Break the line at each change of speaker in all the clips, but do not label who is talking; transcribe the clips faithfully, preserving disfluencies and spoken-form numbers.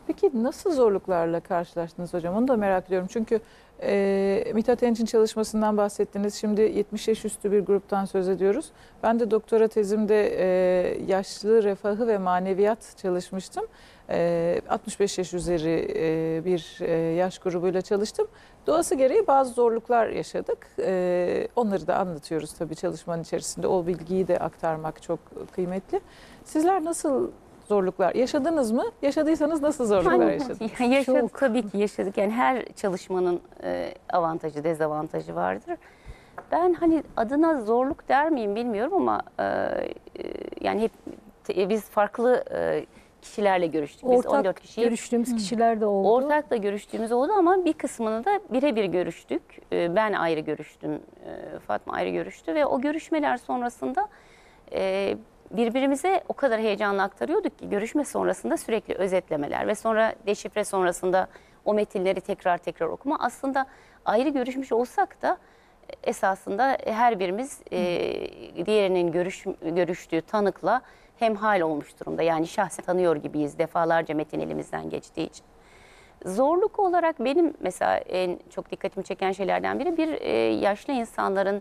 Peki nasıl zorluklarla karşılaştınız hocam? Onu da merak ediyorum. Çünkü e, Mithat Enç'in çalışmasından bahsettiniz. Şimdi yetmiş yaş üstü bir gruptan söz ediyoruz. Ben de doktora tezimde e, yaşlı refahı ve maneviyat çalışmıştım. E, altmış beş yaş üzeri e, bir e, yaş grubuyla çalıştım. Doğası gereği bazı zorluklar yaşadık. E, onları da anlatıyoruz tabii çalışmanın içerisinde. O bilgiyi de aktarmak çok kıymetli. Sizler nasıl zorluklar yaşadınız mı? Yaşadıysanız nasıl zorluklar yaşadınız?
Yaşadık
Çok.
tabii ki yaşadık. Yani her çalışmanın e, avantajı, dezavantajı vardır. Ben hani adına zorluk der miyim bilmiyorum ama e, e, yani hep te- biz farklı e, kişilerle görüştük. Biz on dört
Ortak
kişiyi
görüştüğümüz kişiler de oldu.
ortakla görüştüğümüz oldu ama bir kısmını da birebir görüştük. E, ben ayrı görüştüm, e, Fatma ayrı görüştü ve o görüşmeler sonrasında e, birbirimize o kadar heyecanla aktarıyorduk ki görüşme sonrasında sürekli özetlemeler ve sonra deşifre sonrasında o metinleri tekrar tekrar okuma. Aslında ayrı görüşmüş olsak da esasında her birimiz e, diğerinin görüş, görüştüğü tanıkla hemhal olmuş durumda. Yani şahsen tanıyor gibiyiz, defalarca metin elimizden geçtiği için. Zorluk olarak benim mesela en çok dikkatimi çeken şeylerden biri bir e, yaşlı insanların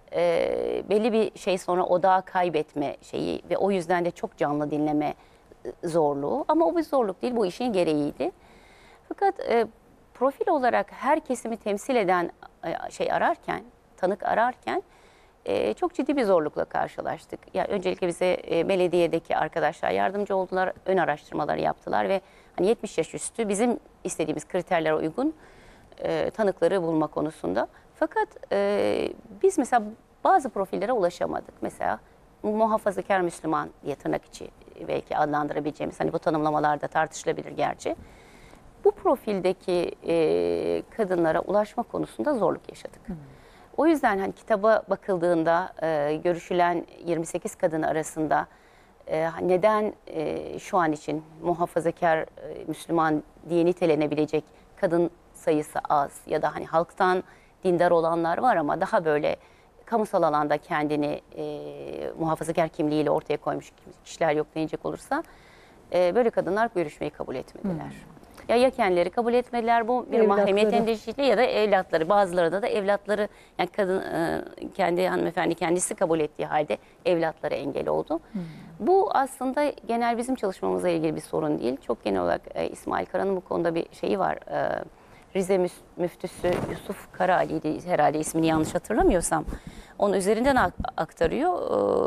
e, belli bir şey sonra odağı kaybetme şeyi ve o yüzden de çok canlı dinleme e, zorluğu. Ama o bir zorluk değil, bu işin gereğiydi. Fakat e, profil olarak her kesimi temsil eden e, şey ararken, tanık ararken e, çok ciddi bir zorlukla karşılaştık. Ya öncelikle bize e, belediyedeki arkadaşlar yardımcı oldular, ön araştırmaları yaptılar ve hani yetmiş yaş üstü bizim istediğimiz kriterlere uygun e, tanıkları bulma konusunda. Fakat e, biz mesela bazı profillere ulaşamadık. Mesela muhafazakar Müslüman diye tırnak içi belki adlandırabileceğimiz, hani bu tanımlamalarda tartışılabilir gerçi. Bu profildeki e, kadınlara ulaşma konusunda zorluk yaşadık. Hmm. O yüzden hani kitaba bakıldığında e, görüşülen yirmi sekiz kadın arasında e, neden e, şu an için muhafazakar e, Müslüman diye nitelenebilecek kadın sayısı az ya da hani halktan dindar olanlar var ama daha böyle kamusal alanda kendini e, muhafazakar kimliğiyle ortaya koymuş kişiler yok denecek olursa e, böyle kadınlar görüşmeyi kabul etmediler. Hmm. Ya ya kendileri kabul etmediler, bu bir
Evlatları.
mahremiyet endişesiyle ya da evlatları, bazıları da evlatları, yani kadın kendi hanımefendi kendisi kabul ettiği halde evlatları engel oldu. Hmm. Bu aslında genel bizim çalışmamızla ilgili bir sorun değil. Çok genel olarak İsmail Kara'nın bu konuda bir şeyi var. Rize müftüsü Yusuf Karaali'ydi herhalde, ismini yanlış hatırlamıyorsam. Onun üzerinden aktarıyor.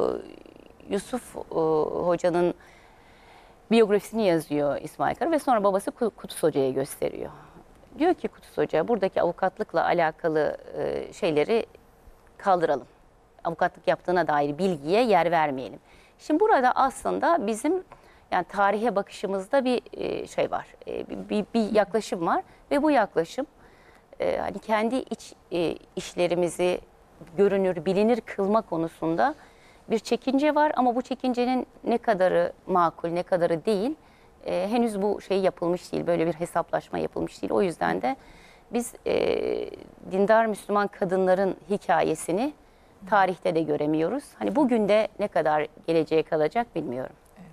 Yusuf hocanın biyografisini yazıyor İsmail Kara ve sonra babası Kutus Hoca'ya gösteriyor. Diyor ki Kutus Hoca, buradaki avukatlıkla alakalı e, şeyleri kaldıralım. Avukatlık yaptığına dair bilgiye yer vermeyelim. Şimdi burada aslında bizim yani tarihe bakışımızda bir e, şey var, e, bir, bir yaklaşım var ve bu yaklaşım e, hani kendi iç e, işlerimizi görünür, bilinir kılma konusunda bir çekince var ama bu çekincenin ne kadarı makul, ne kadarı değil, e, henüz bu şey yapılmış değil, böyle bir hesaplaşma yapılmış değil. O yüzden de biz e, dindar Müslüman kadınların hikayesini tarihte de göremiyoruz. Hani bugün de ne kadar geleceğe kalacak bilmiyorum.
Evet.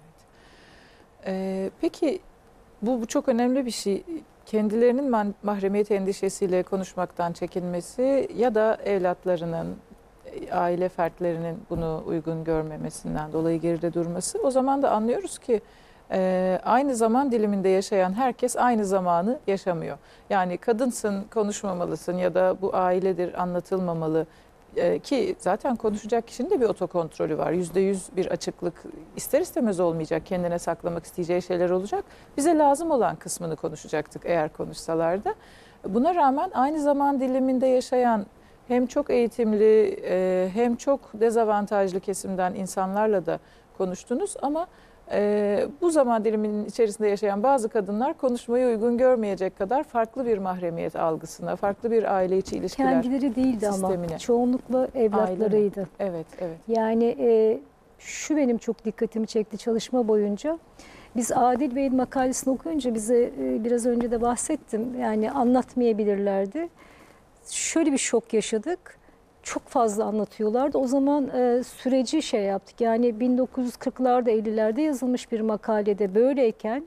Ee, peki bu, bu çok önemli bir şey. Kendilerinin mahremiyet endişesiyle konuşmaktan çekinmesi ya da evlatlarının, aile fertlerinin bunu uygun görmemesinden dolayı geride durması. O zaman da anlıyoruz ki e, aynı zaman diliminde yaşayan herkes aynı zamanı yaşamıyor. Yani kadınsın, konuşmamalısın ya da bu ailedir, anlatılmamalı. E, ki zaten konuşacak kişinin de bir otokontrolü var. Yüzde yüz bir açıklık ister istemez olmayacak. Kendine saklamak isteyeceği şeyler olacak. Bize lazım olan kısmını konuşacaktık eğer konuşsalardı. Buna rağmen aynı zaman diliminde yaşayan hem çok eğitimli hem çok dezavantajlı kesimden insanlarla da konuştunuz ama bu zaman diliminin içerisinde yaşayan bazı kadınlar konuşmayı uygun görmeyecek kadar farklı bir mahremiyet algısına, farklı bir aile içi ilişkiler
Kendileri değildi
sistemine.
Ama çoğunlukla evlatlarıydı.
Aile. Evet, evet.
Yani e, şu benim çok dikkatimi çekti çalışma boyunca. Biz Adil Bey'in makalesini okuyunca bize e, biraz önce de bahsettim. Yani anlatmayabilirlerdi. Şöyle bir şok yaşadık. Çok fazla anlatıyorlardı. O zaman e, süreci şey yaptık. Yani bin dokuz yüz kırklarda elli'lerde yazılmış bir makalede böyleyken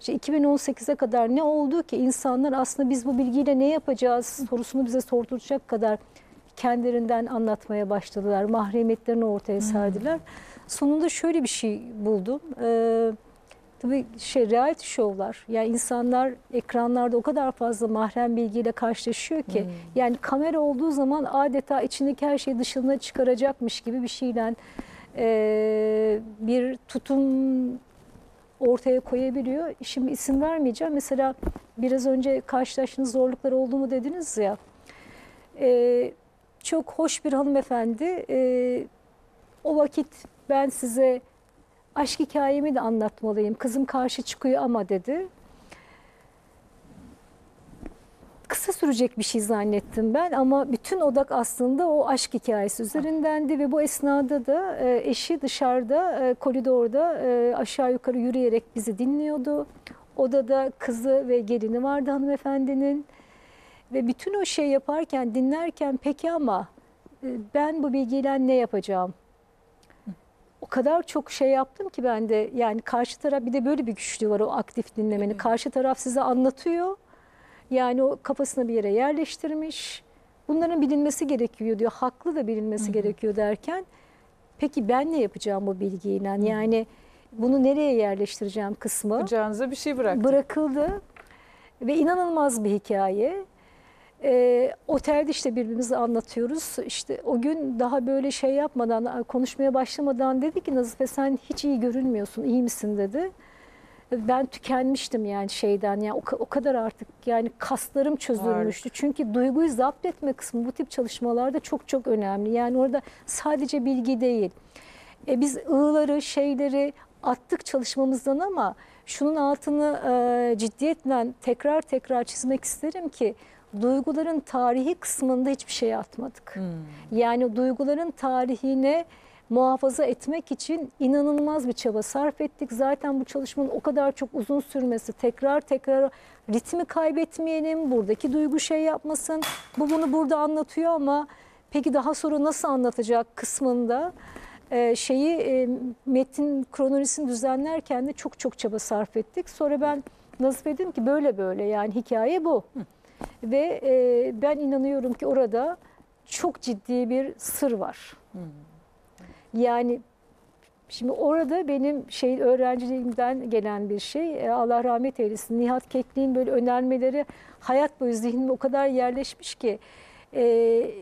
İşte iki bin on sekize kadar ne oldu ki insanlar aslında biz bu bilgiyle ne yapacağız sorusunu bize sorduracak kadar kendilerinden anlatmaya başladılar. Mahremiyetlerini ortaya serdiler. Hmm. Sonunda şöyle bir şey buldum. Ee, tabii şey reality şovlar, yani insanlar ekranlarda o kadar fazla mahrem bilgiyle karşılaşıyor ki hmm. yani kamera olduğu zaman adeta içindeki her şeyi dışına çıkaracakmış gibi bir şeyle e, bir tutum ortaya koyabiliyor. Şimdi isim vermeyeceğim. Mesela biraz önce karşılaştığınız zorluklar oldu mu dediniz ya. E, çok hoş bir hanımefendi. E, o vakit ben size aşk hikayemi de anlatmalıyım. Kızım karşı çıkıyor ama dedi. Kısa sürecek bir şey zannettim ben ama bütün odak aslında o aşk hikayesi üzerindendi ve bu esnada da eşi dışarıda koridorda aşağı yukarı yürüyerek bizi dinliyordu. Odada kızı ve gelini vardı hanımefendinin ve bütün o şey yaparken dinlerken peki ama ben bu bilgiyle ne yapacağım? O kadar çok şey yaptım ki ben de, yani karşı taraf, bir de böyle bir güçlüğü var o aktif dinlemenin. Evet. Karşı taraf size anlatıyor. Yani o kafasına bir yere yerleştirmiş. Bunların bilinmesi gerekiyor diyor. Haklı da bilinmesi Hı-hı. gerekiyor derken peki ben ne yapacağım bu bilgiyle? Hı-hı. Yani bunu nereye yerleştireceğim kısmı.
Kucağınıza bir şey bıraktı.
Bırakıldı ve inanılmaz bir hikaye. Ee, otelde işte birbirimize anlatıyoruz. İşte o gün daha böyle şey yapmadan, konuşmaya başlamadan dedi ki Nazife sen hiç iyi görünmüyorsun, iyi misin dedi. Ben tükenmiştim yani şeyden, yani o, o kadar artık yani kaslarım çözülmüştü. Harika. Çünkü duyguyu zapt etme kısmı bu tip çalışmalarda çok çok önemli. Yani orada sadece bilgi değil. E, biz ığları, şeyleri attık çalışmamızdan ama şunun altını e, ciddiyetle tekrar tekrar çizmek isterim ki duyguların tarihi kısmında hiçbir şey atmadık. Hmm. Yani duyguların tarihine muhafaza etmek için inanılmaz bir çaba sarf ettik. Zaten bu çalışmanın o kadar çok uzun sürmesi, tekrar tekrar ritmi kaybetmeyelim, buradaki duygu şey yapmasın. Bu bunu burada anlatıyor ama peki daha sonra nasıl anlatacak kısmında e, şeyi e, metin kronolojisini düzenlerken de çok çok çaba sarf ettik. Sonra ben Nazife dedim ki böyle böyle yani hikaye bu. Hı. Ve e, ben inanıyorum ki orada çok ciddi bir sır var. Hmm. Yani şimdi orada benim şey öğrenciliğimden gelen bir şey, e, Allah rahmet eylesin. Nihat Keklik'in böyle önermeleri hayat boyu zihnime o kadar yerleşmiş ki e,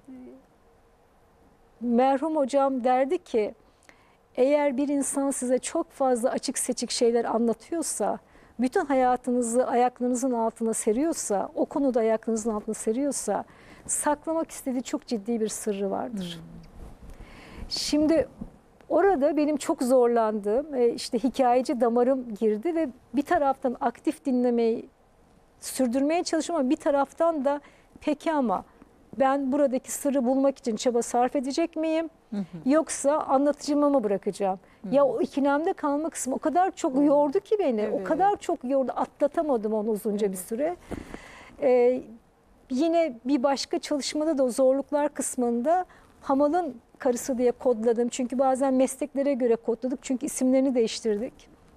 merhum hocam derdi ki eğer bir insan size çok fazla açık seçik şeyler anlatıyorsa, bütün hayatınızı ayaklarınızın altına seriyorsa, o konuda ayaklarınızın altına seriyorsa saklamak istediği çok ciddi bir sırrı vardır. Hmm. Şimdi orada benim çok zorlandığım işte hikayeci damarım girdi ve bir taraftan aktif dinlemeyi sürdürmeye çalışıyorum ama bir taraftan da peki ama ben buradaki sırrı bulmak için çaba sarf edecek miyim? Hı hı. Yoksa anlatıcıma mı bırakacağım? Hı. Ya o ikilemde kalma kısmı o kadar çok hı. yordu ki beni. Evet. O kadar çok yordu. Atlatamadım onu uzunca evet. bir süre. Ee, yine bir başka çalışmada da o zorluklar kısmında hamalın karısı diye kodladım. Çünkü bazen mesleklere göre kodladık. Çünkü isimlerini değiştirdik.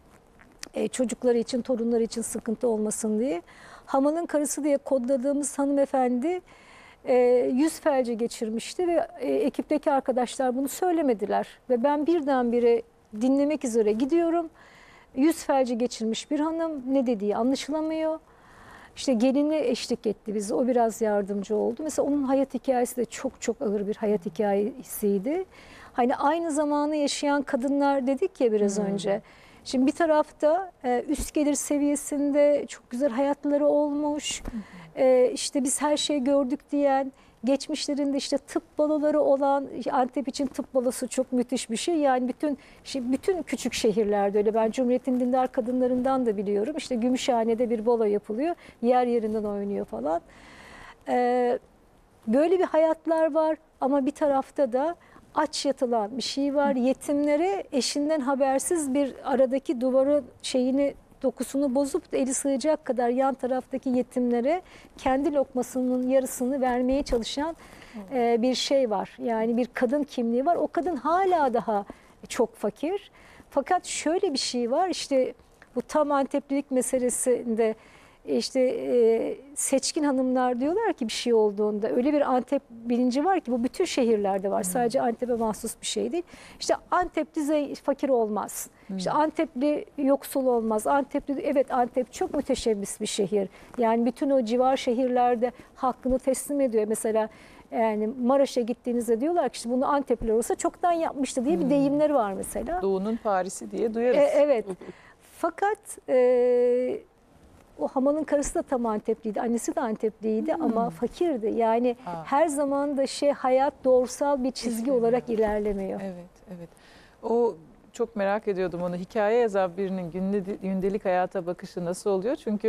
Ee, çocukları için, torunları için sıkıntı olmasın diye. Hamalın karısı diye kodladığımız hanımefendi E, yüz felci geçirmişti ve e, ekipteki arkadaşlar bunu söylemediler. Ve ben birdenbire dinlemek üzere gidiyorum. Yüz felci geçirmiş bir hanım, ne dediği anlaşılamıyor. İşte gelini eşlik etti bize, o biraz yardımcı oldu. Mesela onun hayat hikayesi de çok çok ağır bir hayat hikayesiydi. Hani aynı zamanı yaşayan kadınlar dedik ya biraz hmm. önce. Şimdi bir tarafta e, üst gelir seviyesinde çok güzel hayatları olmuş. Hmm. Ee, işte biz her şeyi gördük diyen, geçmişlerinde işte tıp baloları olan, Antep için tıp balosu çok müthiş bir şey. Yani bütün bütün küçük şehirlerde öyle. Ben Cumhuriyet'in dindar kadınlarından da biliyorum. İşte Gümüşhane'de bir balo yapılıyor, yer yerinden oynuyor falan. Ee, böyle bir hayatlar var ama bir tarafta da aç yatılan bir şey var. Yetimlere eşinden habersiz bir aradaki duvarı şeyini dokusunu bozup da eli sığacak kadar yan taraftaki yetimlere kendi lokmasının yarısını vermeye çalışan e, bir şey var. Yani bir kadın kimliği var. O kadın hala daha çok fakir. Fakat şöyle bir şey var, işte bu tam Anteplilik meselesinde işte e, seçkin hanımlar diyorlar ki bir şey olduğunda öyle bir Antep bilinci var ki bu bütün şehirlerde var. Hmm. Sadece Antep'e mahsus bir şey değil. İşte Antepli zey, fakir olmaz. Hmm. İşte Antepli yoksul olmaz. Antepli evet Antep çok müteşebbis bir şehir. Yani bütün o civar şehirlerde hakkını teslim ediyor. Mesela yani Maraş'a gittiğinizde diyorlar ki işte bunu Antepliler olsa çoktan yapmıştı diye hmm. bir deyimleri var mesela.
Doğu'nun Paris'i diye duyarız.
E, evet. Fakat e, o Haman'ın karısı da tam Antepliydi. Annesi de Antepliydi hmm. ama fakirdi. Yani Aa. her zaman da şey hayat doğrusal bir çizgi Kesinlikle. olarak ilerlemiyor.
Evet, evet. O çok merak ediyordum onu. Hikaye yazan birinin gündelik hayata bakışı nasıl oluyor? Çünkü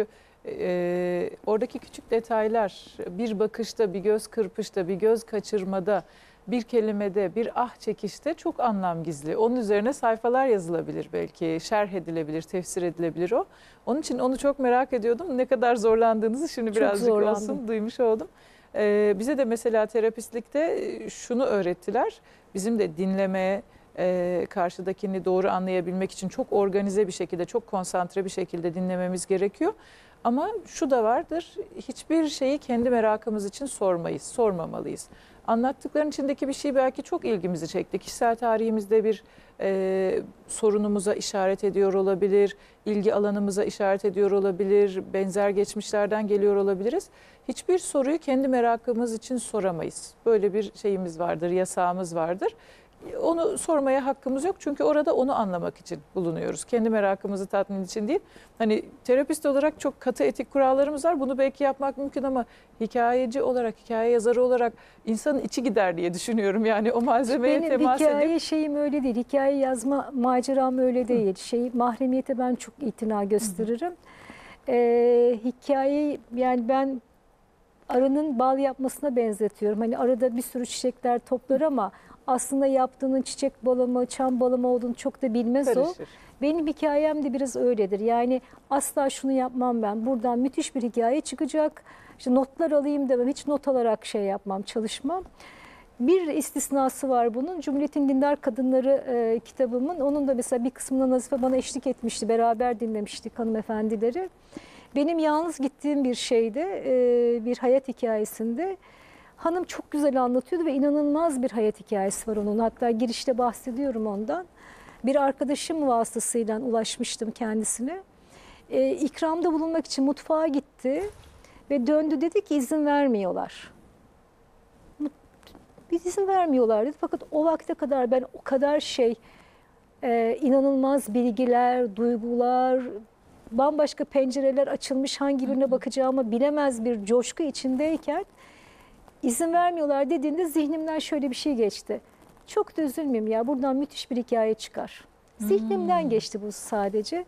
e, oradaki küçük detaylar, bir bakışta, bir göz kırpışta, bir göz kaçırmada, bir kelimede, bir ah çekişte çok anlam gizli. Onun üzerine sayfalar yazılabilir belki, şerh edilebilir, tefsir edilebilir o. Onun için onu çok merak ediyordum. Ne kadar zorlandığınızı şimdi çok birazcık zorlandım. olsun duymuş oldum. Ee, bize de mesela terapistlikte şunu öğrettiler. Bizim de dinlemeye, e, karşıdakini doğru anlayabilmek için çok organize bir şekilde, çok konsantre bir şekilde dinlememiz gerekiyor. Ama şu da vardır, hiçbir şeyi kendi merakımız için sormayız, sormamalıyız. Anlattıkların içindeki bir şey belki çok ilgimizi çekti. Kişisel tarihimizde bir e, sorunumuza işaret ediyor olabilir, ilgi alanımıza işaret ediyor olabilir, benzer geçmişlerden geliyor olabiliriz. Hiçbir soruyu kendi merakımız için soramayız. Böyle bir şeyimiz vardır, yasağımız vardır. Onu sormaya hakkımız yok çünkü orada onu anlamak için bulunuyoruz. Kendi merakımızı tatmin için değil. Hani terapist olarak çok katı etik kurallarımız var. Bunu belki yapmak mümkün ama hikayeci olarak, hikaye yazarı olarak insanın içi gider diye düşünüyorum. Yani o malzemeye
Benim
temas
hikaye
edip...
şeyim öyle değil. Hikaye yazma maceram öyle değil. Şey, mahremiyete ben çok itina gösteririm. Ee, hikayeyi yani ben arının bal yapmasına benzetiyorum. Hani arada bir sürü çiçekler toplar ama aslında yaptığının çiçek balı mı, çam balı mı olduğunu çok da bilmez Karışır. o. Benim hikayem de biraz öyledir. Yani asla şunu yapmam ben. Buradan müthiş bir hikaye çıkacak. İşte notlar alayım demem. Hiç not alarak şey yapmam, çalışmam. Bir istisnası var bunun. Cumhuriyet'in Dindar Kadınları e, kitabımın. Onun da mesela bir kısmına Nazife bana eşlik etmişti. Beraber dinlemiştik hanımefendileri. Benim yalnız gittiğim bir şeyde, e, bir hayat hikayesinde hanım çok güzel anlatıyordu ve inanılmaz bir hayat hikayesi var onun. Hatta girişte bahsediyorum ondan. Bir arkadaşım vasıtasıyla ulaşmıştım kendisine. E, ikramda bulunmak için mutfağa gitti ve döndü, dedi ki izin vermiyorlar. Biz izin vermiyorlar dedi. Fakat o vakte kadar ben o kadar şey, e, inanılmaz bilgiler, duygular, bambaşka pencereler açılmış, hangi birine bakacağımı bilemez bir coşku içindeyken izin vermiyorlar dediğinde zihnimden şöyle bir şey geçti. Çok da üzülmeyeyim ya, buradan müthiş bir hikaye çıkar. Zihnimden hmm. geçti bu sadece.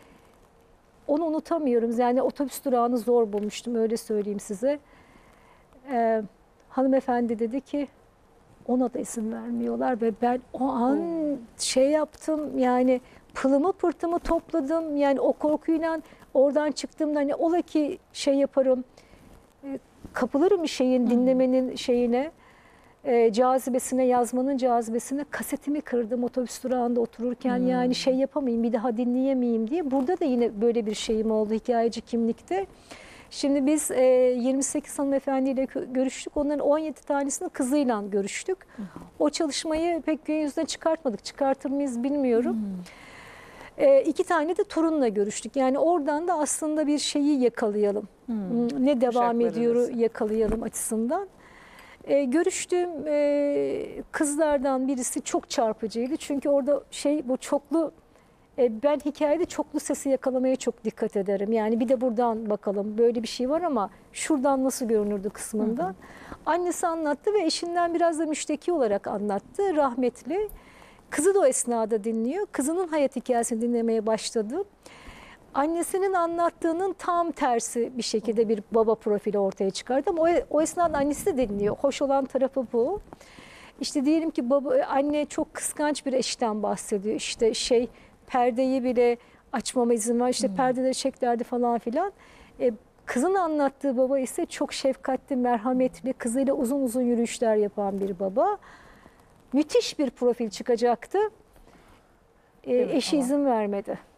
Onu unutamıyorum. Yani otobüs durağını zor bulmuştum, öyle söyleyeyim size. Ee, hanımefendi dedi ki ona da izin vermiyorlar ve ben o an hmm. şey yaptım, yani pılımı pırtımı topladım. Yani o korkuyla oradan çıktığımda hani ola ki şey yaparım, kapılırım bir şeyin, dinlemenin şeyine, e, cazibesine, yazmanın cazibesine. Kasetimi kırdım otobüs durağında otururken. Hmm. Yani şey yapamayayım, bir daha dinleyemeyeyim diye. Burada da yine böyle bir şeyim oldu hikayeci kimlikte. Şimdi biz e, yirmi sekiz hanımefendiyle görüştük. Onların on yedi tanesinin kızıyla görüştük. Hmm. O çalışmayı pek gün yüzüne çıkartmadık. Çıkartır mıyız bilmiyorum. Hmm. E, iki tane de torunla görüştük. Yani oradan da aslında bir şeyi yakalayalım. Hmm. Ne devam ediyor yakalayalım açısından. E, görüştüğüm e, kızlardan birisi çok çarpıcıydı. Çünkü orada şey, bu çoklu, e, ben hikayede çoklu sesi yakalamaya çok dikkat ederim. Yani bir de buradan bakalım, böyle bir şey var ama şuradan nasıl görünürdü kısmından. Hı hı. Annesi anlattı ve eşinden biraz da müşteki olarak anlattı, rahmetli. Kızı da o esnada dinliyor. Kızının hayat hikayesini dinlemeye başladı. Annesinin anlattığının tam tersi bir şekilde bir baba profili ortaya çıkardı. Ama o, o esnada annesi de dinliyor. Hoş olan tarafı bu. İşte diyelim ki baba, anne çok kıskanç bir eşten bahsediyor. İşte şey, perdeyi bile açmama izin var. İşte hmm. perdeleri çeklerdi falan filan. E, kızın anlattığı baba ise çok şefkatli, merhametli, kızıyla uzun uzun yürüyüşler yapan bir baba. Müthiş bir profil çıkacaktı. E,
evet,
eşi
ama...
izin vermedi.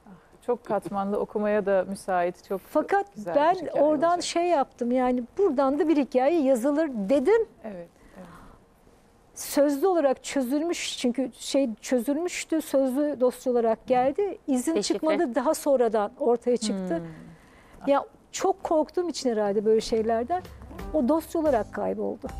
çok katmanlı, okumaya da müsait, çok
Fakat
güzel bir
ben
hikaye
oradan
olacak.
şey yaptım, yani buradan da bir hikaye yazılır dedim.
Evet, evet.
Sözlü olarak çözülmüş, çünkü şey çözülmüştü, sözlü dosya olarak geldi. İzin
Deşifre.
çıkmadı, daha sonradan ortaya çıktı.
Hmm.
Ya çok korktuğum için herhalde böyle şeylerden o dosya olarak kayboldu.